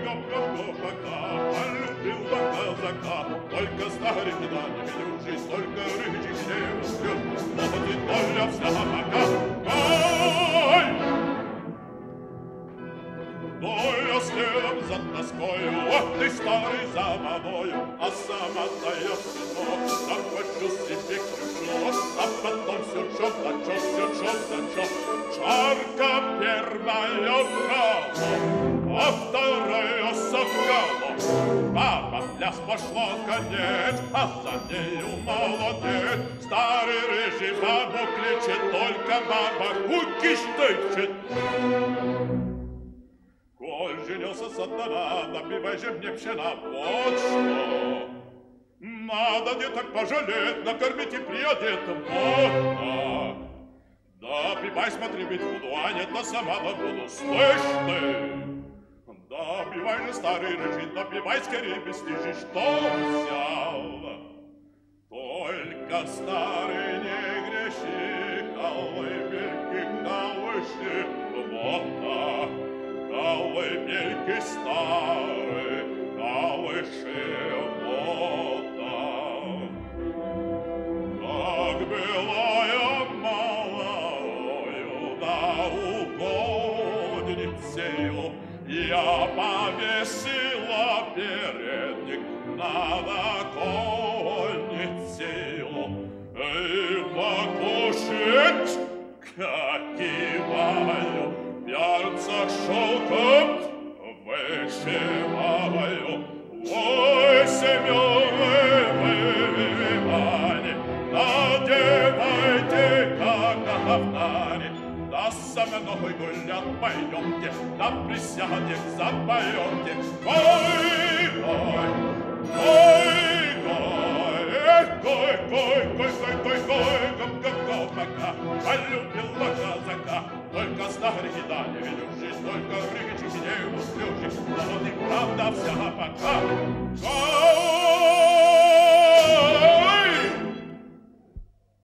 полюбила казака, только старый да не ведущий, столько рыжих девушек, вот и доля вся пока. Ой! Доля следом за тоскою, вот ты старый за мною, а сама-то я сынок, захвачу себе крючок, а потом все чё да чё. Чарка первая вкала, а вторая сокала. Баба в пляс пошла конец, а за нею молодец. Старый рыжий бабу кличет, только баба куки штычет. Коль женился сатана, набивай же мне пшена, вот что. Надо деток пожалеть, накормить и приодеть, вот так. Да, пивай, смотри, ведь буду, а не то сама да буду, слышь ты. Да, пивай же, старый рыжий, да пивай скорее бесстыжий, что взял. Только старый не греши, колыбельки колыши, вот так. Колыбельки старые, колыши, вот так. Как была я малою, да угодницею, я повесила передник над окольницею. И покушать, как киваю, перца шелком вышиваю. Ой, Семёны, надевайте, как на кафтане, да со мной гулять пойдемте, да присядем, запоемте. Ой, пока, полюбила казака, только старый да не ведущий, только рыжий девушки, вот и правда вся пока.